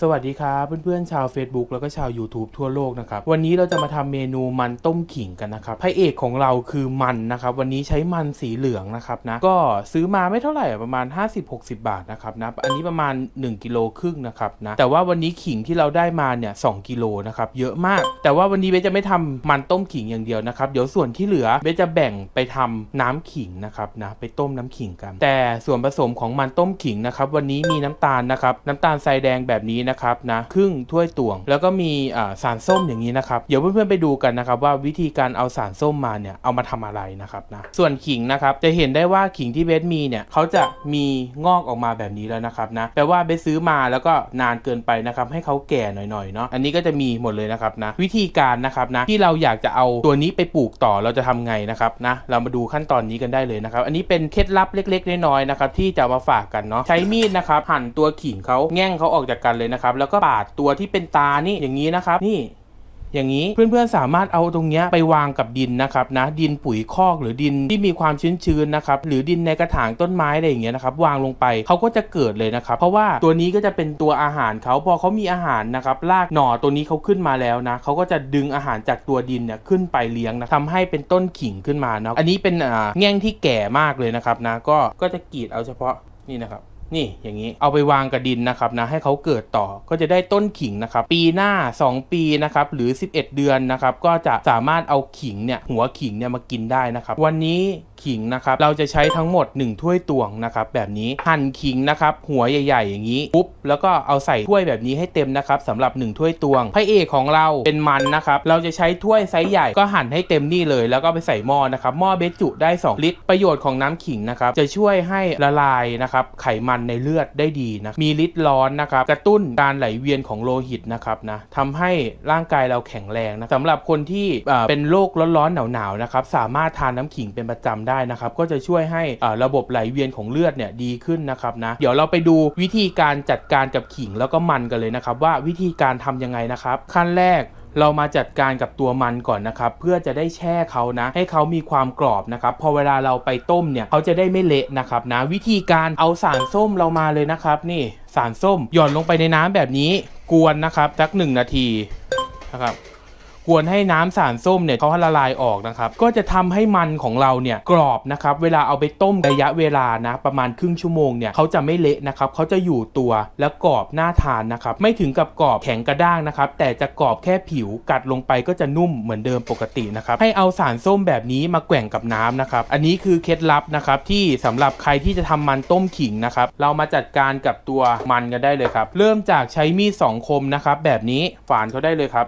สวัสดีครับเพื่อนๆชาว Facebook แล้วก็ชาว YouTube ทั่วโลกนะครับวันนี้เราจะมาทำเมนูมันต้มขิงกันนะครับพระเอกของเราคือมันนะครับวันนี้ใช้มันสีเหลืองนะครับนะก็ซื้อมาไม่เท่าไหร่ประมาณ 50-60 บาทนะครับนะอันนี้ประมาณ1 กิโลครึ่งนะครับนะแต่ว่าวันนี้ขิงที่เราได้มาเนี่ย2 กิโลนะครับเยอะมากแต่ว่าวันนี้เบสจะไม่ทำมันต้มขิงอย่างเดียวนะครับเดี๋ยวส่วนที่เหลือเบสจะแบ่งไปทำน้ำขิงนะครับนะไปต้มน้ำขิงกันแต่ส่วนผสมของมันต้มขิงนะครับวันนี้มีน้ำตาลนะครับน้ำตาลทรายแดงแบบนี้นะครับนะครึ่งถ้วยตวงแล้วก็มีสารส้มอย่างนี้นะครับเดี๋ยวเพื่อนๆไปดูกันนะครับว่าวิธีการเอาสารส้มมาเนี่ยเอามาทำอะไรนะครับนะส่วนขิงนะครับจะเห็นได้ว่าขิงที่เบสมีเนี่ยเขาจะมีงอกออกมาแบบนี้แล้วนะครับนะแปลว่าเบสซื้อมาแล้วก็นานเกินไปนะครับให้เขาแก่หน่อยๆเนาะอันนี้ก็จะมีหมดเลยนะครับนะวิธีการนะครับนะที่เราอยากจะเอาตัวนี้ไปปลูกต่อเราจะทำไงนะครับนะเรามาดูขั้นตอนนี้กันได้เลยนะครับอันนี้เป็นเคล็ดลับเล็กๆน้อยๆนะครับที่จะมาฝากกันเนาะใช้มีดนะครับหั่นตัวขิงเขาแง่งเขาออกจากกันเลยนะครับแล้วก็ปาดตัวที่เป็นตานี่อย่างนี้นะครับนี่อย่างนี้เพื่อนๆสามารถเอาตรงนี้ไปวางกับดินนะครับนะดินปุ๋ยคอกหรือดินที่มีความชื้นๆนะครับหรือดินในกระถางต้นไม้อะไรอย่างเงี้ยนะครับวางลงไปเขาก็จะเกิดเลยนะครับเพราะว่าตัวนี้ก็จะเป็นตัวอาหารเขาพอเขามีอาหารนะครับรากหน่อตัวนี้เขาขึ้นมาแล้วนะเขาก็จะดึงอาหารจากตัวดินเนี่ยขึ้นไปเลี้ยงนะทำให้เป็นต้นขิงขึ้นมานะอันนี้เป็นแง่งที่แก่มากเลยนะครับนะก็จะกรีดเอาเฉพาะนี่นะครับนี่อย่างนี้เอาไปวางกับดินนะครับนะให้เขาเกิดต่อก็จะได้ต้นขิงนะครับปีหน้า2 ปีนะครับหรือ11 เดือนนะครับก็จะสามารถเอาขิงเนี่ยหัวขิงเนี่ยมากินได้นะครับวันนี้ขิงนะครับเราจะใช้ทั้งหมด1 ถ้วยตวงนะครับแบบนี้หั่นขิงนะครับหัวใหญ่ๆอย่างนี้ปุ๊บแล้วก็เอาใส่ถ้วยแบบนี้ให้เต็มนะครับสำหรับ1 ถ้วยตวงพระเอกของเราเป็นมันนะครับเราจะใช้ถ้วยไซส์ใหญ่ก็หั่นให้เต็มนี่เลยแล้วก็ไปใส่หม้อนะครับหม้อเบสจุได้2 ลิตรประโยชน์ของน้ำขิงนะครับจะช่วยให้ละลายนะครับไขมันในเลือดได้ดีนะมีฤทธิ์ร้อนนะครับกระตุ้นการไหลเวียนของโลหิตนะครับนะทำให้ร่างกายเราแข็งแรงนะสำหรับคนที่เป็นโรคร้อนๆหนาวๆนะครับสามารถทานน้ำขิงเป็นประจำได้นะครับก็จะช่วยให้ระบบไหลเวียนของเลือดเนี่ยดีขึ้นนะครับนะเดี๋ยวเราไปดูวิธีการจัดการกับขิงแล้วก็มันกันเลยนะครับว่าวิธีการทำยังไงนะครับขั้นแรกเรามาจัดการกับตัวมันก่อนนะครับเพื่อจะได้แช่เขานะให้เขามีความกรอบนะครับพอเวลาเราไปต้มเนี่ยเขาจะได้ไม่เละนะครับนะวิธีการเอาสารส้มเรามาเลยนะครับนี่สารส้มหย่อนลงไปในน้ำแบบนี้กวนนะครับสัก1 นาทีนะครับกวนให้น้ำสารส้มเนี่ยเขาละลายออกนะครับก็จะทำให้มันของเราเนี่ยกรอบนะครับเวลาเอาไปต้มระยะเวลานะประมาณครึ่งชั่วโมงเนี่ยเขาจะไม่เละนะครับเขาจะอยู่ตัวและกรอบน่าทานนะครับไม่ถึงกับกรอบแข็งกระด้างนะครับแต่จะกรอบแค่ผิวกัดลงไปก็จะนุ่มเหมือนเดิมปกตินะครับให้เอาสารส้มแบบนี้มาแกว่งกับน้ำนะครับอันนี้คือเคล็ดลับนะครับที่สำหรับใครที่จะทำมันต้มขิงนะครับเรามาจัดการกับตัวมันกันได้เลยครับเริ่มจากใช้มีด2 คมนะครับแบบนี้ฝานเขาได้เลยครับ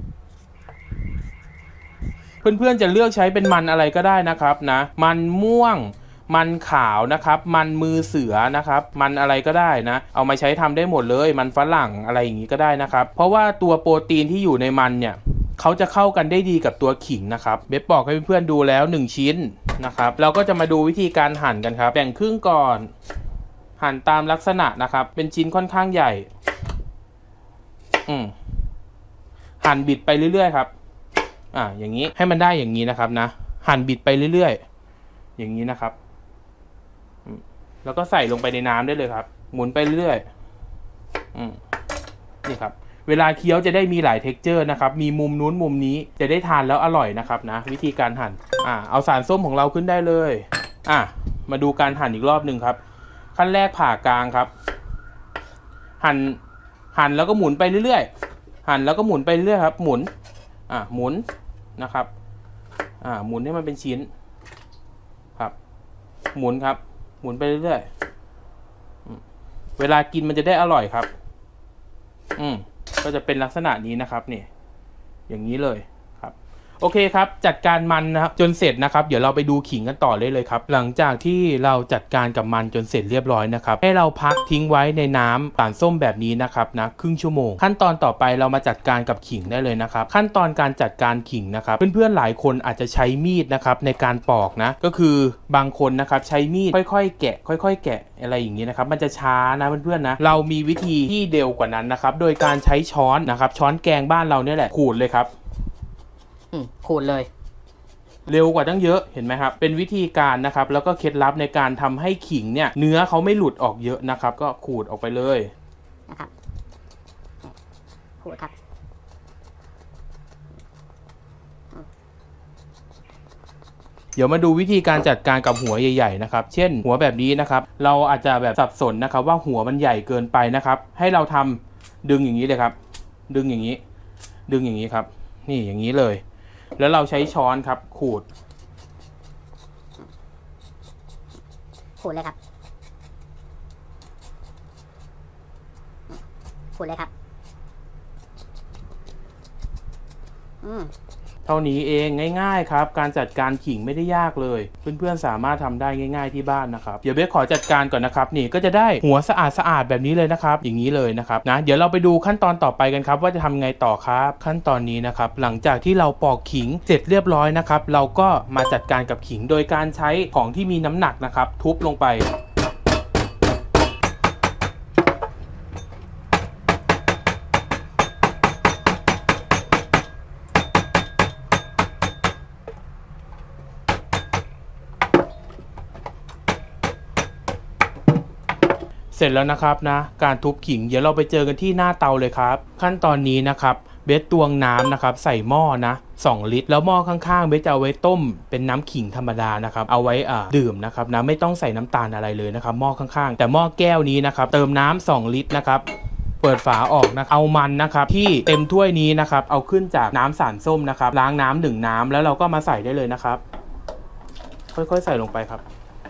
เพื่อนๆจะเลือกใช้เป็นมันอะไรก็ได้นะครับนะมันม่วงมันขาวนะครับมันมือเสือนะครับมันอะไรก็ได้นะเอามาใช้ทำได้หมดเลยมันฝรั่งอะไรอย่างนี้ก็ได้นะครับเพราะว่าตัวโปรตีนที่อยู่ในมันเนี่ยเขาจะเข้ากันได้ดีกับตัวขิงนะครับเบสบอกให้เพื่อนๆดูแล้ว1 ชิ้นนะครับเราก็จะมาดูวิธีการหั่นกันครับแบ่งครึ่งก่อนหั่นตามลักษณะนะครับเป็นชิ้นค่อนข้างใหญ่หั่นบิดไปเรื่อยๆครับอย่างนี้ให้มันได้อย่างนี้นะครับนะหั่นบิดไปเรื่อยๆอย่างนี้นะครับแล้วก็ใส่ลงไปในน้ำได้เลยครับหมุนไปเรื่อยนี่ครับเวลาเคี้ยวจะได้มีหลายเท็กเจอร์นะครับมีมุมนู้นมุมนี้จะได้ทานแล้วอร่อยนะครับนะวิธีการหั่นเอาสารส้มของเราขึ้นได้เลยมาดูการหั่นอีกรอบหนึ่งครับขั้นแรกผ่ากลางครับหั่นแล้วก็หมุนไปเรื่อยๆหั่นแล้วก็หมุนไปเรื่อยครับหมุนหมุนนะครับหมุนให้มันเป็นชิ้นครับหมุนครับหมุนไปเรื่อยๆเวลากินมันจะได้อร่อยครับก็จะเป็นลักษณะนี้นะครับนี่อย่างนี้เลยครับโอเคครับจัดการมันนะครับจนเสร็จนะครับเดี๋ยวเราไปดูขิงกันต่อเลยครับหลังจากที่เราจัดการกับมันจนเสร็จเรียบร้อยนะครับให้เราพักทิ้งไว้ในน้ำสารส้มแบบนี้นะครับนะครึ่งชั่วโมงขั้นตอนต่อไปเรามาจัดการกับขิงได้เลยนะครับขั้นตอนการจัดการขิงนะครับเพื่อนๆหลายคนอาจจะใช้มีดนะครับในการปอกนะก็คือบางคนนะครับใช้มีดค่อยๆแกะค่อยๆแกะอะไรอย่างนี้นะครับมันจะช้านะเพื่อนๆนะเรามีวิธีที่เร็วกว่านั้นนะครับโดยการใช้ช้อนนะครับช้อนแกงบ้านเราเนี่ยแหละขูดเลยครับขูดเลยเร็วกว่าตั้งเยอะเห็นไหมครับเป็นวิธีการนะครับแล้วก็เคล็ดลับในการทำให้ขิงเนี่ยเนื้อเขาไม่หลุดออกเยอะนะครับก็ขูดออกไปเลยนะครับขูดครับเดี๋ยวมาดูวิธีการจัดการกับหัวใหญ่ๆนะครับเช่นหัวแบบนี้นะครับเราอาจจะแบบสับสนนะครับว่าหัวมันใหญ่เกินไปนะครับให้เราทำดึงอย่างนี้เลยครับดึงอย่างนี้ดึงอย่างนี้ครับนี่อย่างนี้เลยแล้วเราใช้ช้อนครับขูดเลยครับขูดเลยครับเท่านี้เองง่ายๆครับการจัดการขิงไม่ได้ยากเลยเพื่อนๆสามารถทำได้ง่ายๆที่บ้านนะครับเดี๋ยวเบสขอจัดการก่อนนะครับนี่ก็จะได้หัวสะอาดแบบนี้เลยนะครับอย่างนี้เลยนะครับนะเดี๋ยวเราไปดูขั้นตอนต่อไปกันครับว่าจะทำไงต่อครับขั้นตอนนี้นะครับหลังจากที่เราปอกขิงเสร็จเรียบร้อยนะครับเราก็มาจัดการกับขิงโดยการใช้ของที่มีน้ำหนักนะครับทุบลงไปเสร็จแล้วนะครับนะการทุบขิงเดี๋ยวเราไปเจอกันที่หน้าเตาเลยครับขั้นตอนนี้นะครับเบสตวงน้ำนะครับใส่หม้อนะ2 ลิตรแล้วหม้อข้างๆเบสจะเอาไว้ต้มเป็นน้ำขิงธรรมดานะครับเอาไว้ดื่มนะครับนะไม่ต้องใส่น้ำตาลอะไรเลยนะครับหม้อข้างๆแต่หม้อแก้วนี้นะครับเติมน้ำ2 ลิตรนะครับเปิดฝาออกนะเอามันนะครับที่เต็มถ้วยนี้นะครับเอาขึ้นจากน้ำสารส้มนะครับล้างน้ำ1 น้ำแล้วเราก็มาใส่ได้เลยนะครับค่อยๆใส่ลงไปครับ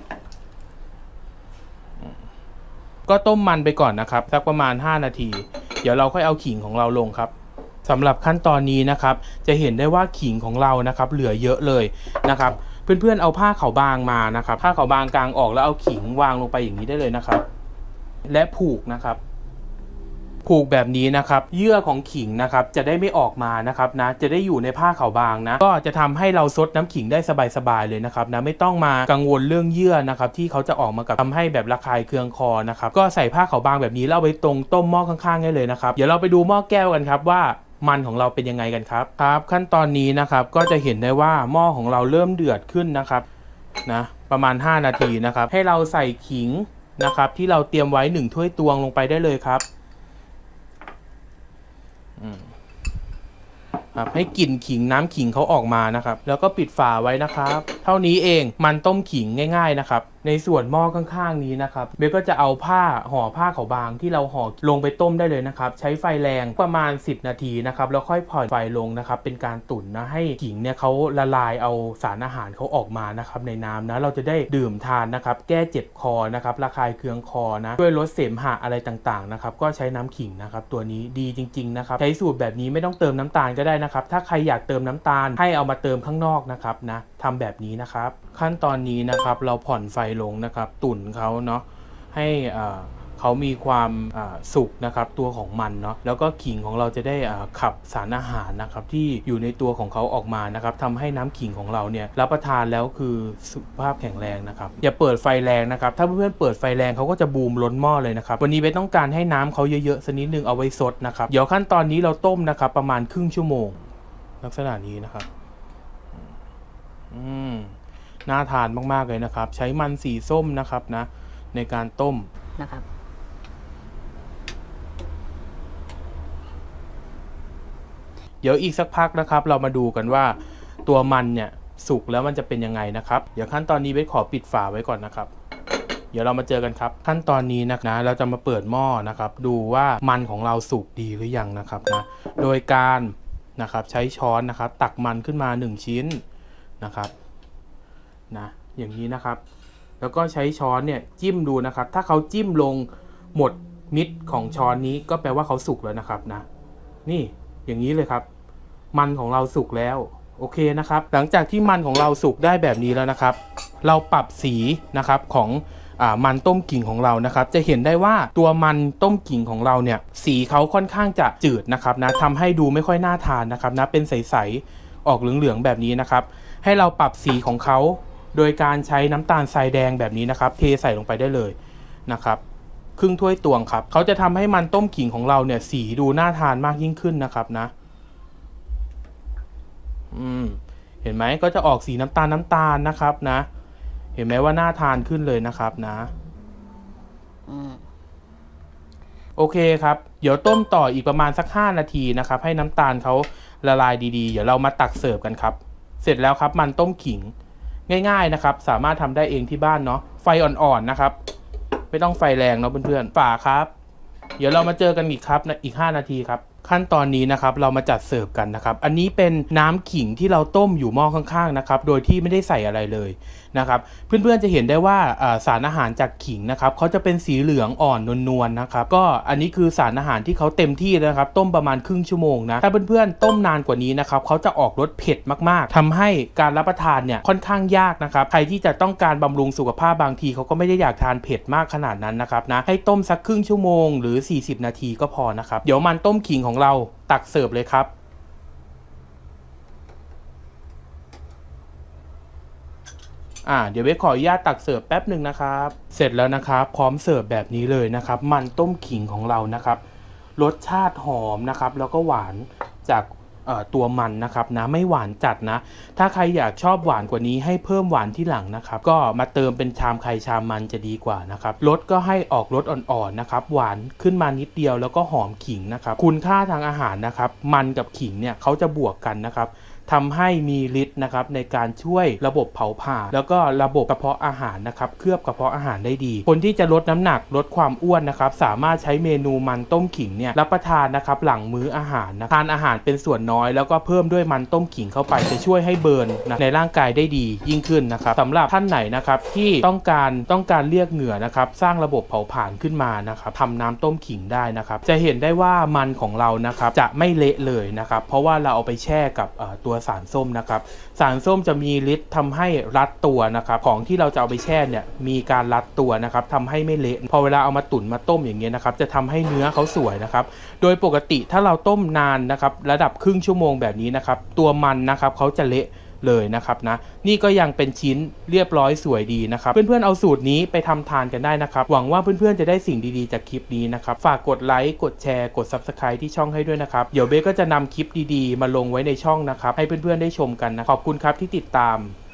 ก็ต้มมันไปก่อนนะครับสักประมาณ5 นาทีเดี๋ยวเราค่อยเอาขิงของเราลงครับสำหรับขั้นตอนนี้นะครับจะเห็นได้ว่าขิงของเรานะครับเหลือเยอะเลยนะครับเพื่อนๆเอาผ้าขาวบางมานะครับผ้าขาวบางกางออกแล้วเอาขิงวางลงไปอย่างนี้ได้เลยนะครับและผูกนะครับผูกแบบนี้นะครับเยื่อของขิงนะครับจะได้ไม่ออกมานะครับนะจะได้อยู่ในผ้าขาวบางนะก็จะทำให้เราซดน้ำขิงได้สบายๆเลยนะครับนะไม่ต้องมากังวลเรื่องเยื่อนะครับที่เขาจะออกมากับทำให้แบบระคายเคืองคอนะครับก็ใส่ผ้าขาวบางแบบนี้แล้วเอาไว้ตรงต้มหม้อข้างๆได้เลยนะครับเดี๋ยวเราไปดูหม้อแก้วกันครับว่ามันของเราเป็นยังไงกันครับขั้นตอนนี้นะครับก็จะเห็นได้ว่าหม้อของเราเริ่มเดือดขึ้นนะครับนะประมาณ5 นาทีนะครับให้เราใส่ขิงนะครับที่เราเตรียมไว้1 ถ้วยตวงลงไปได้เลยครับให้กลิ่นขิงน้ำขิงเขาออกมานะครับแล้วก็ปิดฝาไว้นะครับเท่านี้เองมันต้มขิงง่ายๆนะครับในส่วนหม้อข้างๆนี้นะครับเบลก็จะเอาห่อผ้าขาวบางที่เราห่อลงไปต้มได้เลยนะครับใช้ไฟแรงประมาณ10 นาทีนะครับแล้วค่อยผ่อนไฟลงนะครับเป็นการตุ๋นนะให้ขิงเนี่ยเขาละลายเอาสารอาหารเขาออกมานะครับในน้ำนะเราจะได้ดื่มทานนะครับแก้เจ็บคอนะครับระคายเคืองคอนะช่วยลดเสมหะอะไรต่างๆนะครับก็ใช้น้ำขิงนะครับตัวนี้ดีจริงๆนะครับใช้สูตรแบบนี้ไม่ต้องเติมน้ำตาลก็ได้นะครับถ้าใครอยากเติมน้ำตาลให้เอามาเติมข้างนอกนะครับนะทำแบบนี้นะครับขั้นตอนนี้นะครับเราผ่อนไฟลงนะครับตุ๋นเขาเนาะให้เขามีความสุกนะครับตัวของมันเนาะแล้วก็ขิงของเราจะได้ขับสารอาหารนะครับที่อยู่ในตัวของเขาออกมานะครับทำให้น้ำขิงของเราเนี่ยรับประทานแล้วคือสุขภาพแข็งแรงนะครับอย่าเปิดไฟแรงนะครับถ้าเพื่อนๆเปิดไฟแรงเขาก็จะบูมล้นหม้อเลยนะครับวันนี้เบสต้องการให้น้ำเขาเยอะๆสักนิดนึงเอาไว้ซดนะครับเดี๋ยวขั้นตอนนี้เราต้มนะครับประมาณครึ่งชั่วโมงลักษณะนี้นะครับน่าทานมากๆเลยนะครับใช้มันสีส้มนะครับนะในการต้มนะครับเดี๋ยวอีกสักพักนะครับเรามาดูกันว่าตัวมันเนี่ยสุกแล้วมันจะเป็นยังไงนะครับเดี๋ยวขั้นตอนนี้เบสขอปิดฝาไว้ก่อนนะครับเดี๋ยวเรามาเจอกันครับขั้นตอนนี้นะเราจะมาเปิดหม้อนะครับดูว่ามันของเราสุกดีหรือยังนะครับนะโดยการนะครับใช้ช้อนนะครับตักมันขึ้นมา1 ชิ้นนะครับนะอย่างนี้นะครับแล้วก็ใช้ช้อนเนี่ยจิ้มดูนะครับถ้าเขาจิ้มลงหมดมิดของช้อนนี้ก็แปลว่าเขาสุกแล้วนะครับนะนี่อย่างนี้เลยครับมันของเราสุกแล้วโอเคนะครับหลังจากที่มันของเราสุกได้แบบนี้แล้วนะครับเราปรับสีนะครับของมันต้มกิ่งของเรานะครับจะเห็นได้ว่าตัวมันต้มกิ่งของเราเนี่ยสีเขาค่อนข้างจะจืดนะครับนะทำให้ดูไม่ค่อยน่าทานนะครับนะเป็นใสๆออกเหลืองๆแบบนี้นะครับให้เราปรับสีของเขาโดยการใช้น้ำตาลทรายแดงแบบนี้นะครับเทใส่ลงไปได้เลยนะครับครึ่งถ้วยตวงครับเขาจะทำให้มันต้มขิงของเราเนี่ยสีดูน่าทานมากยิ่งขึ้นนะครับนะเห็นไหมก็จะออกสีน้ำตาลนะครับนะเห็นไหมว่าน่าทานขึ้นเลยนะครับนะโอโอเคครับเดี๋ยวต้มต่ออีกประมาณสัก5นาทีนะครับให้น้ำตาลเขาละลายดีๆเดี๋ยวเรามาตักเสิร์ฟกันครับเสร็จแล้วครับมันต้มขิงง่ายๆนะครับสามารถทำได้เองที่บ้านเนาะไฟอ่อนๆนะครับไม่ต้องไฟแรงเนาะเพื่อนๆฝาครับเดี๋ยวเรามาเจอกันอีกครับอีก5นาทีครับขั้นตอนนี้นะครับเรามาจัดเสิร์ฟกันนะครับอันนี้เป็นน้ำขิงที่เราต้มอยู่หม้อข้างๆนะครับโดยที่ไม่ได้ใส่อะไรเลยนะครับเพื่อนๆจะเห็นได้ว่าสารอาหารจากขิงนะครับเขาจะเป็นสีเหลืองอ่อนนวลๆนะครับก็อันนี้คือสารอาหารที่เขาเต็มที่แล้วครับต้มประมาณครึ่งชั่วโมงนะถ้าเพื่อนๆต้มนานกว่านี้นะครับเขาจะออกรสเผ็ดมากๆทำให้การรับประทานเนี่ยค่อนข้างยากนะครับใครที่จะต้องการบำรุงสุขภาพบางทีเขาก็ไม่ได้อยากทานเผ็ดมากขนาดนั้นนะครับนะให้ต้มสักครึ่งชั่วโมงหรือ40นาทีก็พอนะครับเดี๋ยวมันต้มขิงของเราตักเสิร์ฟเลยครับเดี๋ยวเบสขออนุญาตตักเสิร์ฟแป๊บหนึ่งนะครับเสร็จแล้วนะครับพร้อมเสิร์ฟแบบนี้เลยนะครับมันต้มขิงของเรานะครับรสชาติหอมนะครับแล้วก็หวานจากตัวมันนะครับนะไม่หวานจัดนะถ้าใครอยากชอบหวานกว่านี้ให้เพิ่มหวานที่หลังนะครับก็มาเติมเป็นชามไข่ชามมันจะดีกว่านะครับรสก็ให้ออกรสอ่อนๆนะครับหวานขึ้นมานิดเดียวแล้วก็หอมขิงนะครับคุณค่าทางอาหารนะครับมันกับขิงเนี่ยเขาจะบวกกันนะครับทำให้มีฤทธิ์นะครับในการช่วยระบบเผาผลาญแล้วก็ระบบกระเพาะอาหารนะครับเคลือบกระเพาะอาหารได้ดีคนที่จะลดน้ำหนักลดความอ้วนนะครับสามารถใช้เมนูมันต้มขิงเนี่ยรับประทานนะครับหลังมื้ออาหารนะทานอาหารเป็นส่วนน้อยแล้วก็เพิ่มด้วยมันต้มขิงเข้าไปจะช่วยให้เบิร์นในร่างกายได้ดียิ่งขึ้นนะครับสำหรับท่านไหนนะครับที่ต้องการเรียกเหงื่อนะครับสร้างระบบเผาผลาญขึ้นมานะครับทำน้ำต้มขิงได้นะครับจะเห็นได้ว่ามันของเรานะครับจะไม่เละเลยนะครับเพราะว่าเราเอาไปแช่กับตัวสารส้มนะครับสารส้มจะมีฤทธิ์ทำให้รัดตัวนะครับของที่เราจะเอาไปแช่เนี่ยมีการรัดตัวนะครับทำให้ไม่เละพอเวลาเอามาตุ๋นมาต้มอย่างเงี้ยนะครับจะทำให้เนื้อเขาสวยนะครับโดยปกติถ้าเราต้มนานนะครับระดับครึ่งชั่วโมงแบบนี้นะครับตัวมันนะครับเขาจะเละเลยนะครับนะนี่ก็ยังเป็นชิ้นเรียบร้อยสวยดีนะครับเพื่อนๆเอาสูตรนี้ไปทำทานกันได้นะครับหวังว่าเพื่อนๆจะได้สิ่งดีๆจากคลิปนี้นะครับฝากกดไลค์กดแชร์กด Subscribe ที่ช่องให้ด้วยนะครับเดี๋ยวเบสก็จะนำคลิปดีๆมาลงไว้ในช่องนะครับให้เพื่อนๆได้ชมกันนะขอบคุณครับที่ติดตาม